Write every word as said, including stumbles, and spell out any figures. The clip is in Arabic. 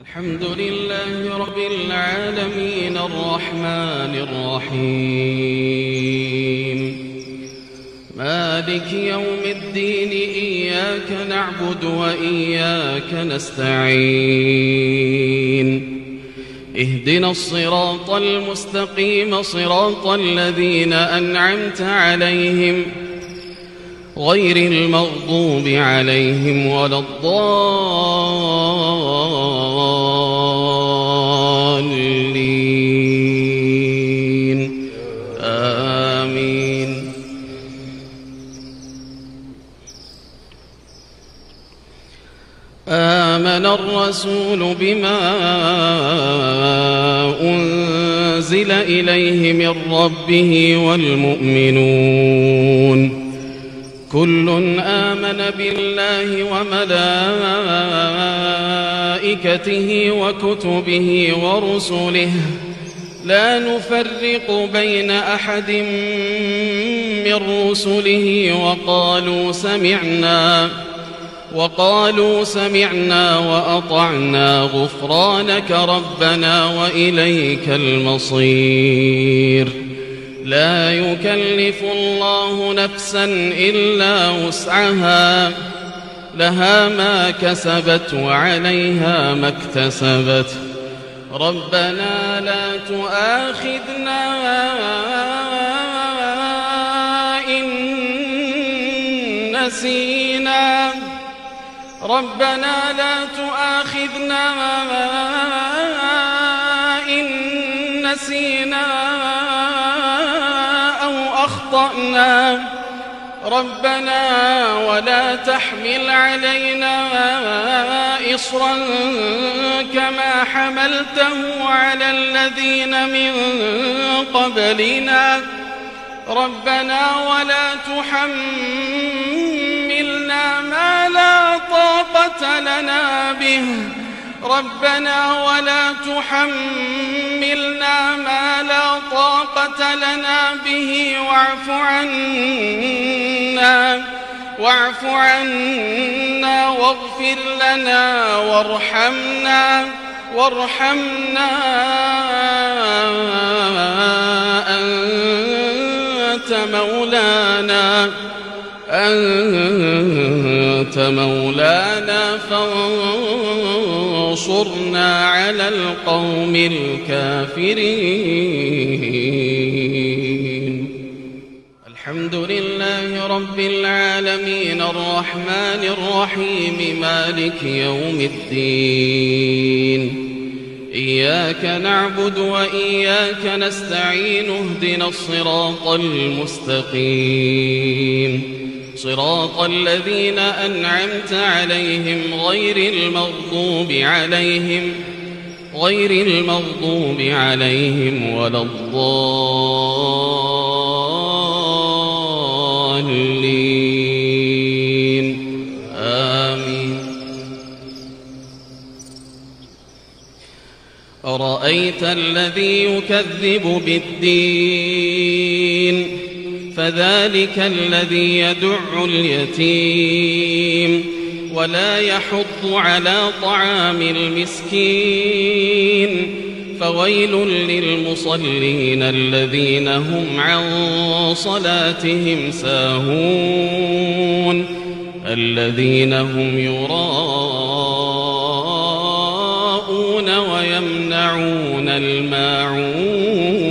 الحمد لله رب العالمين الرحمن الرحيم مالك يوم الدين إياك نعبد وإياك نستعين اهدنا الصراط المستقيم صراط الذين أنعمت عليهم غير المغضوب عليهم ولا الضالين آمين. آمن الرسول بما أنزل إليه من ربه والمؤمنون كل آمن بالله وملائكته وكتبه ورسله لا نفرق بين أحد من رسله وقالوا سمعنا وقالوا سمعنا وأطعنا غفرانك ربنا وإليك المصير. لا يكلف الله نفسا إلا وسعها لها ما كسبت وعليها ما اكتسبت ربنا لا تؤاخذنا إن نسينا ربنا لا تؤاخذنا إن نسينا أخطأنا ربنا ولا تحمل علينا إصرا كما حملته على الذين من قبلنا ربنا ولا تحملنا ما لا طاقة لنا به ربنا ولا تحملنا ما لا طاقة لنا به واعف عنا واعف عنا واغفر لنا وارحمنا وارحمنا أنت مولانا أنت مولانا فانصرنا على القوم الكافرين. الحمد لله رب العالمين الرحمن الرحيم مالك يوم الدين إياك نعبد وإياك نستعين اهدنا الصراط المستقيم صراط الذين أنعمت عليهم غير المغضوب عليهم غير المغضوب عليهم ولا الضالين آمين. أرأيت الذي يكذب بالدين فذلك الذي يدع اليتيم ولا يحض على طعام المسكين فويل للمصلين الذين هم عن صلاتهم ساهون الذين هم يراءون ويمنعون الماعون